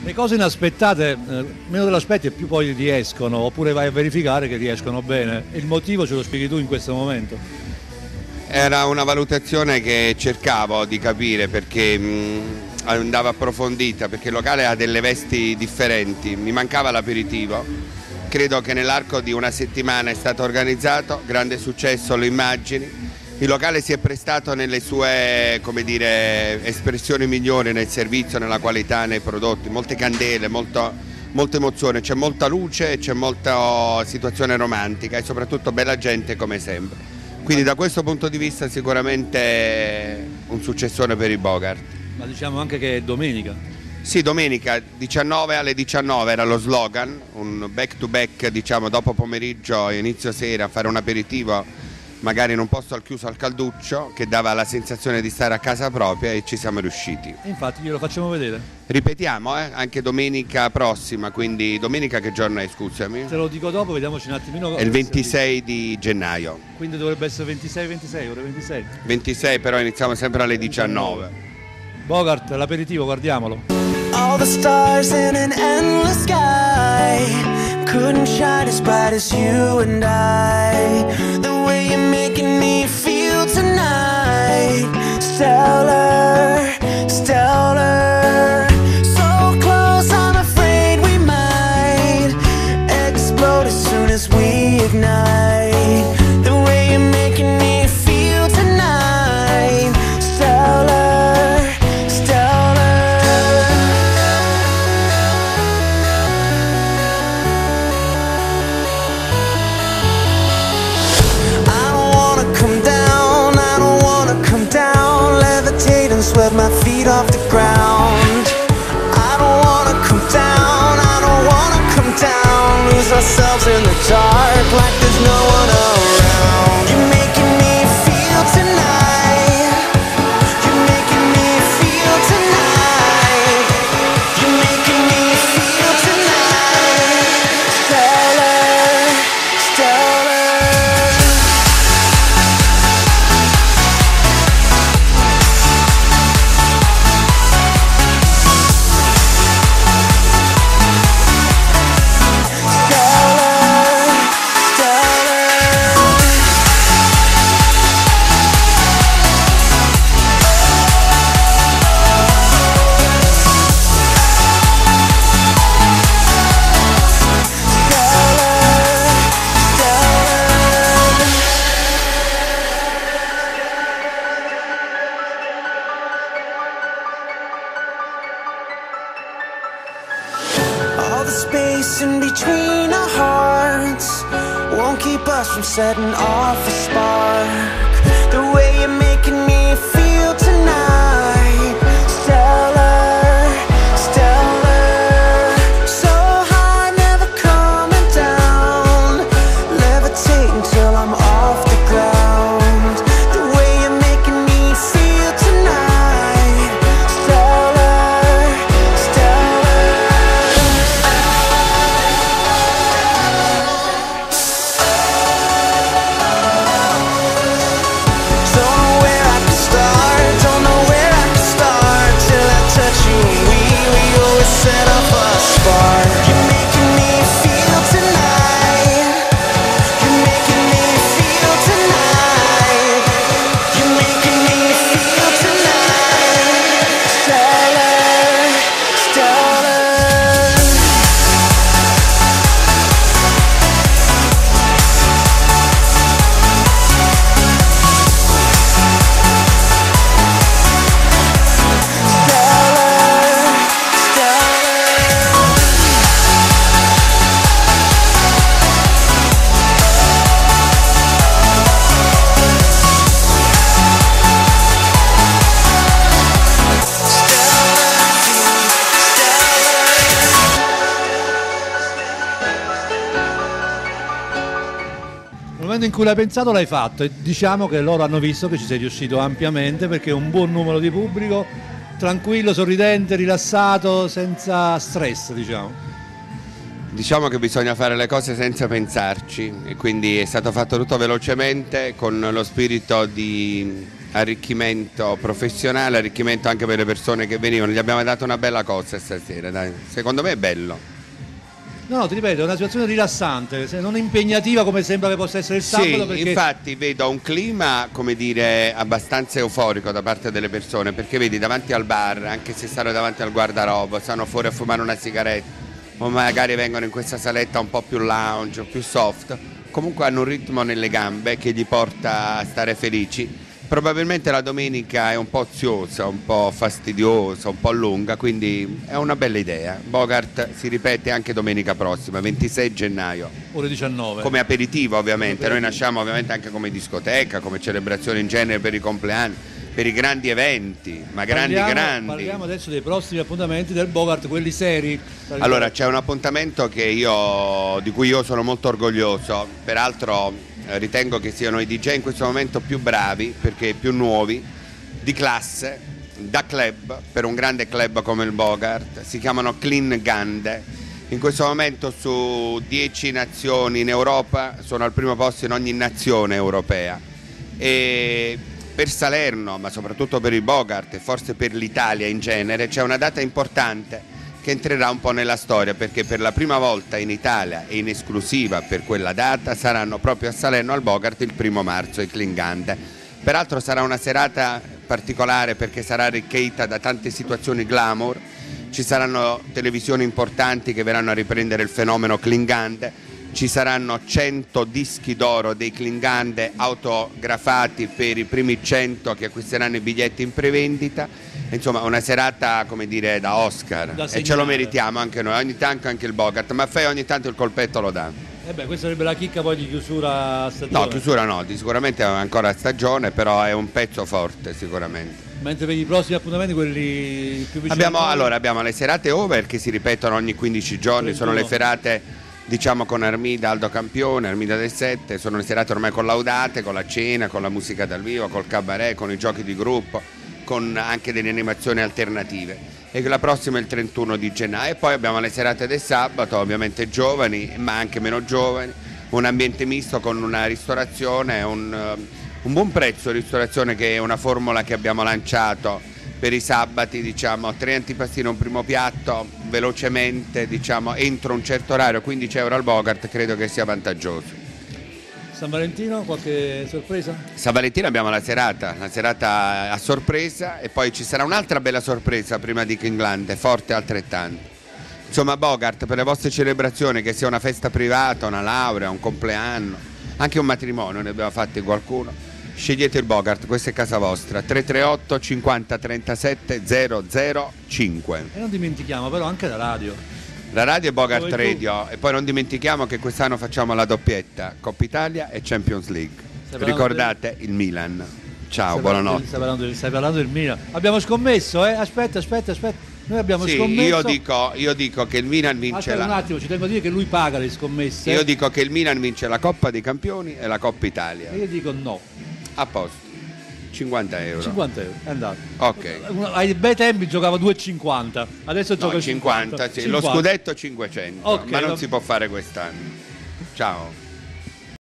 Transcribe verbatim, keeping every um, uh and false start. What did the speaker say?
Le cose inaspettate, eh, meno te l'aspetti e più poi riescono, oppure vai a verificare che riescono bene. Il motivo ce lo spieghi tu in questo momento? Era una valutazione che cercavo di capire perché mh, andava approfondita, perché il locale ha delle vesti differenti, mi mancava l'aperitivo, credo che nell'arco di una settimana è stato organizzato, grande successo, le immagini. Il locale si è prestato nelle sue, come dire, espressioni migliori nel servizio, nella qualità, nei prodotti, molte candele, molto, molta emozione, c'è molta luce, c'è molta situazione romantica e soprattutto bella gente come sempre. Quindi da questo punto di vista sicuramente un successore per il Bogart. Ma diciamo anche che è domenica. Sì, domenica diciannove alle diciannove era lo slogan, un back to back, diciamo dopo pomeriggio e inizio sera, fare un aperitivo magari in un posto al chiuso al calduccio che dava la sensazione di stare a casa propria e ci siamo riusciti. Infatti glielo facciamo vedere. Ripetiamo, eh? Anche domenica prossima, quindi domenica che giorno è, scusami? Te lo dico dopo, vediamoci un attimino. È il ventisei di gennaio. Quindi dovrebbe essere ventisei ventisei, ore ventisei. ventisei, però iniziamo sempre alle diciannove. Bogart, l'aperitivo, guardiamolo. All the stars in an endless sky couldn't shine as bright as you and I. The way you're making me feel tonight, stellar, stellar. So close, I'm afraid we might explode as soon as we ignite. The way you're making me feel tonight, stellar, stellar. I don't wanna come down, I don't wanna come down, levitate and sweat my feet off the ground. I don't wanna come down, I don't wanna come down, lose ourselves in the dark like there's no one around. You're making me feel tonight, you're making me feel tonight, you're making me feel tonight, stellar, stellar. All the space in between our hearts won't keep us from setting off a spark. The way you're making me feel tonight, stellar, stellar. So high, never coming down, levitate until I'm off the ground. The way you're making me feel tonight, stellar, stellar. Don't know where I can start, don't know where I can start till I touch you and we, we always set off a spark. You're making me feel tonight, you're making me feel tonight, you're making me feel tonight, stellar, stellar. Nel momento in cui l'hai pensato l'hai fatto e diciamo che loro hanno visto che ci sei riuscito ampiamente perché un buon numero di pubblico, tranquillo, sorridente, rilassato, senza stress, diciamo. Diciamo che bisogna fare le cose senza pensarci e quindi è stato fatto tutto velocemente con lo spirito di arricchimento professionale, arricchimento anche per le persone che venivano. Gli abbiamo dato una bella cosa stasera, dai. Secondo me è bello. No, no, ti ripeto, è una situazione rilassante, non impegnativa come sembra che possa essere il sabato. Sì, perché... infatti vedo un clima, come dire, abbastanza euforico da parte delle persone, perché vedi davanti al bar, anche se stanno davanti al guardaroba, stanno fuori a fumare una sigaretta, o magari vengono in questa saletta un po' più lounge, più soft, comunque hanno un ritmo nelle gambe che gli porta a stare felici. Probabilmente la domenica è un po' oziosa, un po' fastidiosa, un po' lunga, quindi è una bella idea. Bogart si ripete anche domenica prossima, ventisei gennaio. Ore diciannove. Come aperitivo ovviamente, Come aperitivo. Noi nasciamo ovviamente anche come discoteca, come celebrazione in genere per i compleanni, per i grandi eventi, ma grandi parliamo, grandi. Parliamo adesso dei prossimi appuntamenti del Bogart, quelli seri. Allora c'è un appuntamento che io, di cui io sono molto orgoglioso, peraltro ritengo che siano i D J in questo momento più bravi, perché più nuovi, di classe, da club, per un grande club come il Bogart. Si chiamano Clean Gande. In questo momento su dieci nazioni in Europa sono al primo posto in ogni nazione europea, e per Salerno, ma soprattutto per il Bogart e forse per l'Italia in genere, c'è una data importante che entrerà un po' nella storia, perché per la prima volta in Italia e in esclusiva per quella data saranno proprio a Salerno al Bogart il primo marzo i Clean Gande. Peraltro sarà una serata particolare perché sarà arricchita da tante situazioni glamour, ci saranno televisioni importanti che verranno a riprendere il fenomeno Clean Gande, ci saranno cento dischi d'oro dei Clean Gande autografati per i primi cento che acquisteranno i biglietti in prevendita. Insomma, una serata, come dire, da Oscar, da e ce lo meritiamo anche noi, ogni tanto anche il Bogart, ma fai ogni tanto il colpetto lo dà. Eh beh, questa sarebbe la chicca poi di chiusura stagione. No, chiusura no, di sicuramente è ancora stagione, però è un pezzo forte sicuramente. Mentre per i prossimi appuntamenti, quelli più vicini Abbiamo, a noi, allora, abbiamo le serate over che si ripetono ogni quindici giorni, sono le serate, diciamo, con Armida Aldo Campione, Armida del sette, sono le serate ormai collaudate, con la cena, con la musica dal vivo, col cabaret, con i giochi di gruppo, con anche delle animazioni alternative. E la prossima è il trentuno di gennaio, e poi abbiamo le serate del sabato, ovviamente giovani ma anche meno giovani, un ambiente misto con una ristorazione, un, un buon prezzo ristorazione, che è una formula che abbiamo lanciato per i sabati, diciamo tre antipastini, un primo piatto, velocemente, diciamo entro un certo orario, quindici euro al Bogart, credo che sia vantaggioso. San Valentino, qualche sorpresa? San Valentino abbiamo la serata, la serata a sorpresa, e poi ci sarà un'altra bella sorpresa prima di Clean Gande, forte altrettanto. Insomma, Bogart, per le vostre celebrazioni, che sia una festa privata, una laurea, un compleanno, anche un matrimonio, ne abbiamo fatti qualcuno, scegliete il Bogart, questa è casa vostra. Tre tre otto cinquanta trentasette zero zero cinque. E non dimentichiamo però anche la radio. La radio è Bogart Dove tu- Radio, e poi non dimentichiamo che quest'anno facciamo la doppietta, Coppa Italia e Champions League. Stai parlando Ricordate il Milan. Ciao, Stai buonanotte. parlando- Stai parlando, stai parlando del Milan. Abbiamo scommesso, eh? Aspetta, aspetta, aspetta. Noi abbiamo Sì, scommesso. io dico, io dico che il Milan vince Aspetta un la, attimo, ci tengo a dire che lui paga le scommesse. io dico che il Milan vince la Coppa dei Campioni e la Coppa Italia. E io dico no. A posto. cinquanta euro. cinquanta euro, è andato. Ok. Ai bei tempi giocava due e cinquanta. Adesso gioca No, il cinquanta. cinquanta, sì. Lo scudetto cinquecento, Ok, ma non va- si può fare quest'anno. Ciao.